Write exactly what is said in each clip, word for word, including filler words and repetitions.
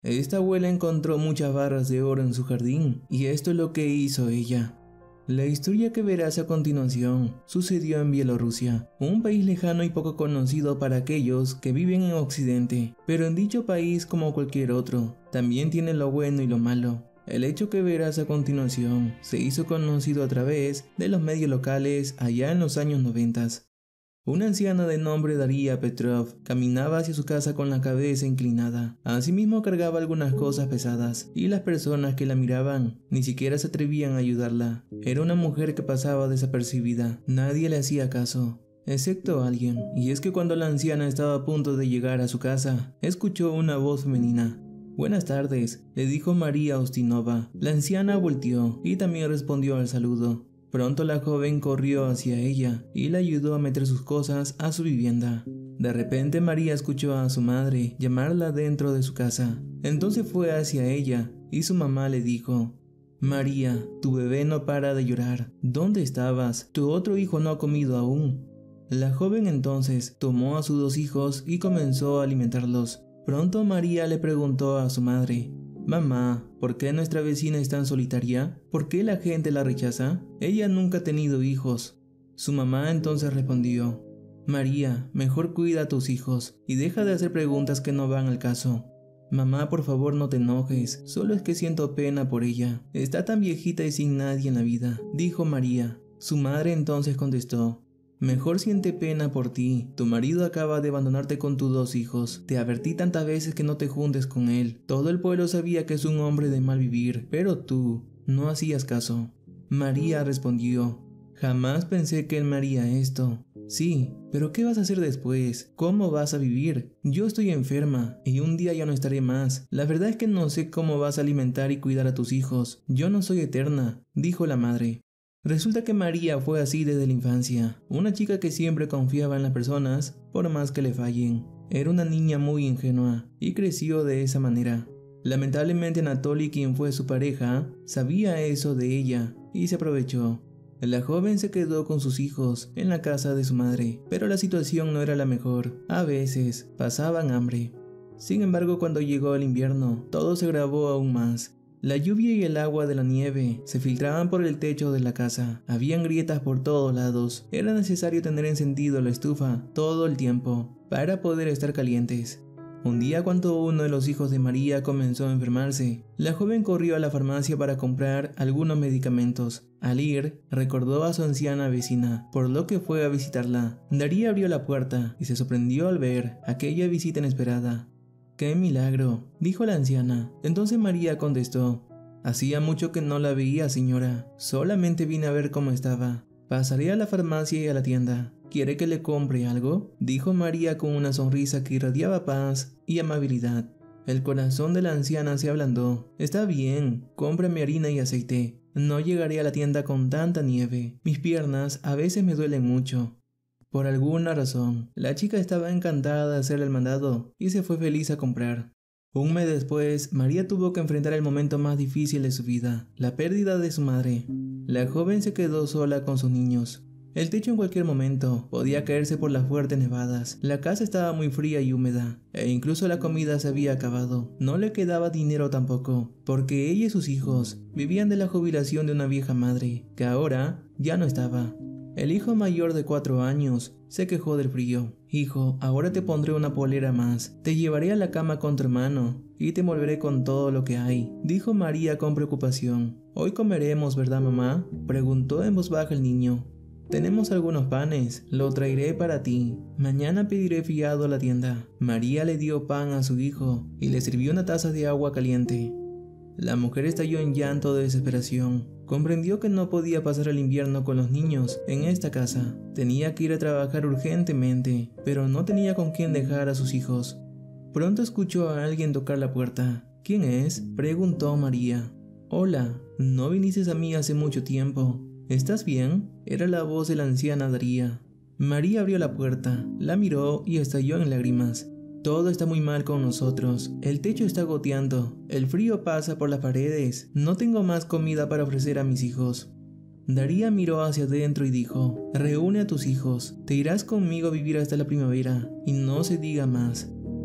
Esta abuela encontró muchas barras de oro en su jardín, y esto es lo que hizo ella. La historia que verás a continuación sucedió en Bielorrusia, un país lejano y poco conocido para aquellos que viven en Occidente, pero en dicho país, como cualquier otro, también tiene lo bueno y lo malo. El hecho que verás a continuación se hizo conocido a través de los medios locales allá en los años noventa. Una anciana de nombre Daria Petrov caminaba hacia su casa con la cabeza inclinada. Asimismo cargaba algunas cosas pesadas, y las personas que la miraban ni siquiera se atrevían a ayudarla. Era una mujer que pasaba desapercibida. Nadie le hacía caso, excepto alguien, y es que cuando la anciana estaba a punto de llegar a su casa, escuchó una voz femenina. «Buenas tardes», le dijo María Ustinova. La anciana volteó y también respondió al saludo. Pronto la joven corrió hacia ella y la ayudó a meter sus cosas a su vivienda. De repente María escuchó a su madre llamarla dentro de su casa. Entonces fue hacia ella y su mamá le dijo: «María, tu bebé no para de llorar. ¿Dónde estabas? Tu otro hijo no ha comido aún». La joven entonces tomó a sus dos hijos y comenzó a alimentarlos. Pronto María le preguntó a su madre: «Mamá, ¿por qué nuestra vecina es tan solitaria? ¿Por qué la gente la rechaza? Ella nunca ha tenido hijos». Su mamá entonces respondió: «María, mejor cuida a tus hijos y deja de hacer preguntas que no van al caso». «Mamá, por favor no te enojes, solo es que siento pena por ella. Está tan viejita y sin nadie en la vida», dijo María. Su madre entonces contestó: «Mejor siente pena por ti. Tu marido acaba de abandonarte con tus dos hijos. Te advertí tantas veces que no te juntes con él. Todo el pueblo sabía que es un hombre de mal vivir, pero tú no hacías caso». María respondió: «Jamás pensé que él me haría esto». «Sí, pero ¿qué vas a hacer después? ¿Cómo vas a vivir? Yo estoy enferma y un día ya no estaré más. La verdad es que no sé cómo vas a alimentar y cuidar a tus hijos. Yo no soy eterna», dijo la madre. Resulta que María fue así desde la infancia, una chica que siempre confiaba en las personas por más que le fallen. Era una niña muy ingenua y creció de esa manera. Lamentablemente Anatoly, quien fue su pareja, sabía eso de ella y se aprovechó. La joven se quedó con sus hijos en la casa de su madre, pero la situación no era la mejor. A veces pasaban hambre. Sin embargo, cuando llegó el invierno, todo se agravó aún más. La lluvia y el agua de la nieve se filtraban por el techo de la casa. Habían grietas por todos lados. Era necesario tener encendido la estufa todo el tiempo para poder estar calientes. Un día, cuando uno de los hijos de María comenzó a enfermarse, la joven corrió a la farmacia para comprar algunos medicamentos. Al ir, recordó a su anciana vecina, por lo que fue a visitarla. Daria abrió la puerta y se sorprendió al ver aquella visita inesperada. «¡Qué milagro!», dijo la anciana. Entonces María contestó: «Hacía mucho que no la veía, señora. Solamente vine a ver cómo estaba. Pasaré a la farmacia y a la tienda. ¿Quiere que le compre algo?», dijo María con una sonrisa que irradiaba paz y amabilidad. El corazón de la anciana se ablandó. «Está bien, cómprame harina y aceite. No llegaré a la tienda con tanta nieve. Mis piernas a veces me duelen mucho». Por alguna razón, la chica estaba encantada de hacer el mandado y se fue feliz a comprar. Un mes después, María tuvo que enfrentar el momento más difícil de su vida, la pérdida de su madre. La joven se quedó sola con sus niños. El techo en cualquier momento podía caerse por las fuertes nevadas. La casa estaba muy fría y húmeda, e incluso la comida se había acabado. No le quedaba dinero tampoco, porque ella y sus hijos vivían de la jubilación de una vieja madre, que ahora ya no estaba. El hijo mayor de cuatro años se quejó del frío. «Hijo, ahora te pondré una polera más. Te llevaré a la cama con tu hermano y te envolveré con todo lo que hay», dijo María con preocupación. «Hoy comeremos, ¿verdad, mamá?», preguntó en voz baja el niño. «Tenemos algunos panes, lo traeré para ti. Mañana pediré fiado a la tienda». María le dio pan a su hijo y le sirvió una taza de agua caliente. La mujer estalló en llanto de desesperación. Comprendió que no podía pasar el invierno con los niños en esta casa. Tenía que ir a trabajar urgentemente, pero no tenía con quién dejar a sus hijos. Pronto escuchó a alguien tocar la puerta. «¿Quién es?», preguntó María. «Hola, ¿no viniste a mí hace mucho tiempo? ¿Estás bien?», era la voz de la anciana Daria. María abrió la puerta, la miró y estalló en lágrimas. «Todo está muy mal con nosotros. El techo está goteando. El frío pasa por las paredes. No tengo más comida para ofrecer a mis hijos». Daria miró hacia adentro y dijo: «Reúne a tus hijos. Te irás conmigo a vivir hasta la primavera y no se diga más».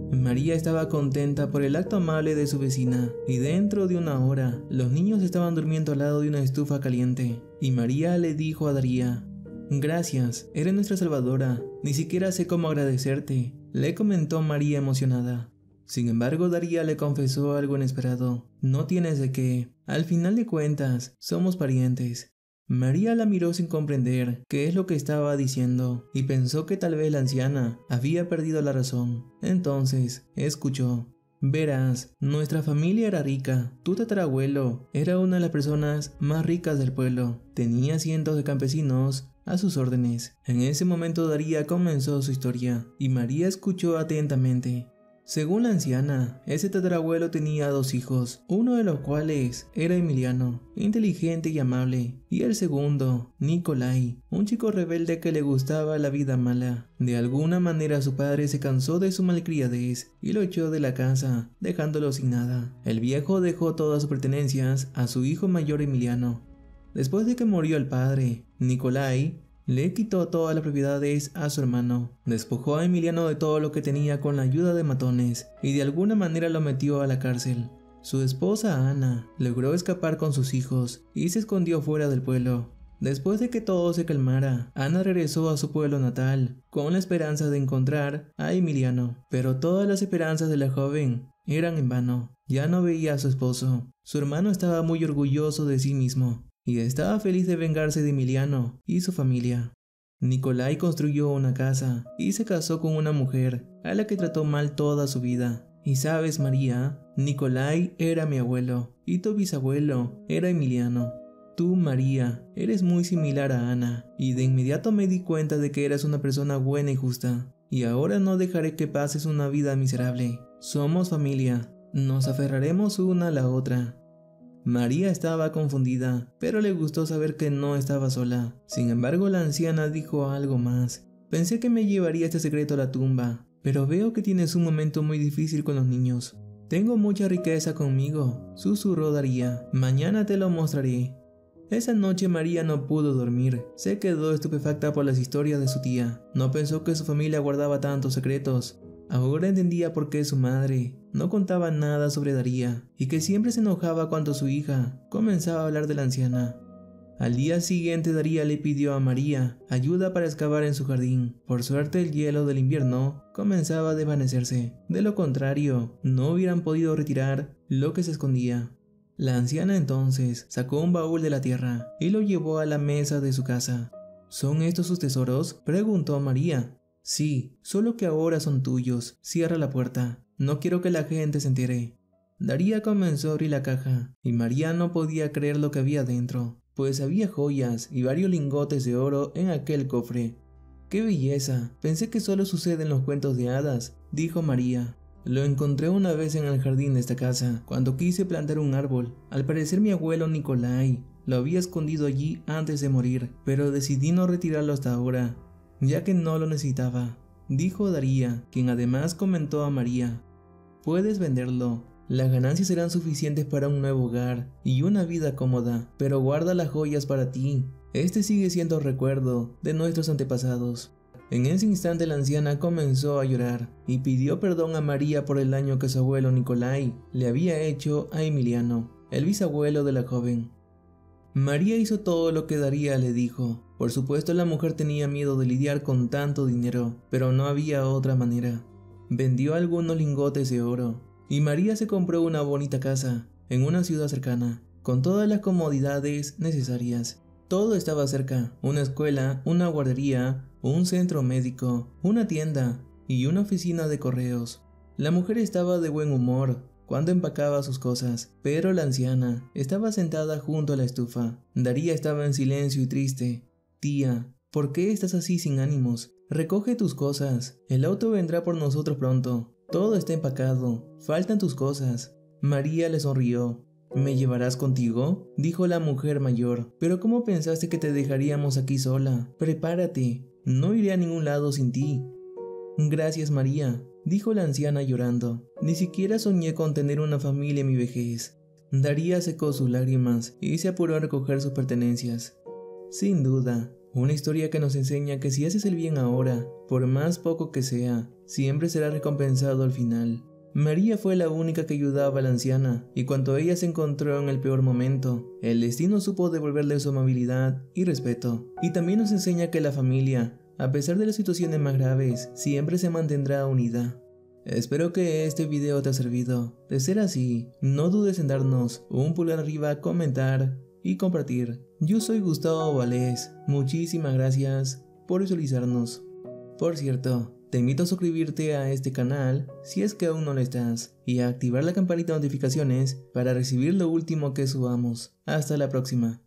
María estaba contenta por el acto amable de su vecina, y dentro de una hora, los niños estaban durmiendo al lado de una estufa caliente, y María le dijo a Daría: «Gracias, eres nuestra salvadora, ni siquiera sé cómo agradecerte», le comentó María emocionada. Sin embargo, Daría le confesó algo inesperado: «No tienes de qué, al final de cuentas, somos parientes». María la miró sin comprender qué es lo que estaba diciendo y pensó que tal vez la anciana había perdido la razón. Entonces, escuchó: «Verás, nuestra familia era rica. Tu tatarabuelo era una de las personas más ricas del pueblo. Tenía cientos de campesinos a sus órdenes». En ese momento Daría comenzó su historia y María escuchó atentamente. Según la anciana, ese tatarabuelo tenía dos hijos, uno de los cuales era Emiliano, inteligente y amable, y el segundo, Nicolai, un chico rebelde que le gustaba la vida mala. De alguna manera su padre se cansó de su malcriadez y lo echó de la casa, dejándolo sin nada. El viejo dejó todas sus pertenencias a su hijo mayor Emiliano. Después de que murió el padre, Nicolai le quitó todas las propiedades a su hermano, despojó a Emiliano de todo lo que tenía con la ayuda de matones y de alguna manera lo metió a la cárcel. Su esposa Ana logró escapar con sus hijos y se escondió fuera del pueblo. Después de que todo se calmara, Ana regresó a su pueblo natal con la esperanza de encontrar a Emiliano, pero todas las esperanzas de la joven eran en vano. Ya no veía a su esposo. Su hermano estaba muy orgulloso de sí mismo y estaba feliz de vengarse de Emiliano y su familia. Nicolai construyó una casa y se casó con una mujer a la que trató mal toda su vida. Y sabes, María, Nicolai era mi abuelo y tu bisabuelo era Emiliano. Tú, María, eres muy similar a Ana, y de inmediato me di cuenta de que eras una persona buena y justa. Y ahora no dejaré que pases una vida miserable. Somos familia, nos aferraremos una a la otra». María estaba confundida, pero le gustó saber que no estaba sola. Sin embargo, la anciana dijo algo más: «Pensé que me llevaría este secreto a la tumba, pero veo que tienes un momento muy difícil con los niños». «Tengo mucha riqueza conmigo», susurró Daría. «Mañana te lo mostraré». Esa noche María no pudo dormir. Se quedó estupefacta por las historias de su tía. No pensó que su familia guardaba tantos secretos. Ahora entendía por qué su madre no contaba nada sobre Daría y que siempre se enojaba cuando su hija comenzaba a hablar de la anciana. Al día siguiente Daría le pidió a María ayuda para excavar en su jardín. Por suerte el hielo del invierno comenzaba a desvanecerse. De lo contrario, no hubieran podido retirar lo que se escondía. La anciana entonces sacó un baúl de la tierra y lo llevó a la mesa de su casa. ¿Son estos sus tesoros?, preguntó María. «Sí, solo que ahora son tuyos. Cierra la puerta. No quiero que la gente se entere». Daría comenzó a abrir la caja, y María no podía creer lo que había dentro, pues había joyas y varios lingotes de oro en aquel cofre. «¡Qué belleza! Pensé que solo sucede en los cuentos de hadas», dijo María. «Lo encontré una vez en el jardín de esta casa, cuando quise plantar un árbol. Al parecer mi abuelo Nicolai lo había escondido allí antes de morir, pero decidí no retirarlo hasta ahora, ya que no lo necesitaba», dijo Daría, quien además comentó a María: «Puedes venderlo. Las ganancias serán suficientes para un nuevo hogar y una vida cómoda, pero guarda las joyas para ti. Este sigue siendo recuerdo de nuestros antepasados». En ese instante la anciana comenzó a llorar y pidió perdón a María por el daño que su abuelo Nicolai le había hecho a Emiliano, el bisabuelo de la joven. María hizo todo lo que Daría le dijo. Por supuesto, la mujer tenía miedo de lidiar con tanto dinero, pero no había otra manera. Vendió algunos lingotes de oro y María se compró una bonita casa en una ciudad cercana, con todas las comodidades necesarias. Todo estaba cerca: una escuela, una guardería, un centro médico, una tienda y una oficina de correos. La mujer estaba de buen humor cuando empacaba sus cosas, pero la anciana estaba sentada junto a la estufa. Daría estaba en silencio y triste. «Tía, ¿por qué estás así sin ánimos? Recoge tus cosas, el auto vendrá por nosotros pronto. Todo está empacado, faltan tus cosas». María le sonrió. «¿Me llevarás contigo?», dijo la mujer mayor. «¿Pero cómo pensaste que te dejaríamos aquí sola? Prepárate, no iré a ningún lado sin ti». «Gracias, María», dijo la anciana llorando. «Ni siquiera soñé con tener una familia en mi vejez». Daría secó sus lágrimas y se apuró a recoger sus pertenencias. Sin duda, Una historia que nos enseña que si haces el bien ahora, por más poco que sea, siempre será recompensado al final. María fue la única que ayudaba a la anciana, y cuando ella se encontró en el peor momento, el destino supo devolverle su amabilidad y respeto. Y también nos enseña que la familia, a pesar de las situaciones más graves, siempre se mantendrá unida. Espero que este video te haya servido. De ser así, no dudes en darnos un pulgar arriba, comentar y compartir. Yo soy Gustavo Valdés, muchísimas gracias por visualizarnos. Por cierto, te invito a suscribirte a este canal si es que aún no lo estás y a activar la campanita de notificaciones para recibir lo último que subamos. Hasta la próxima.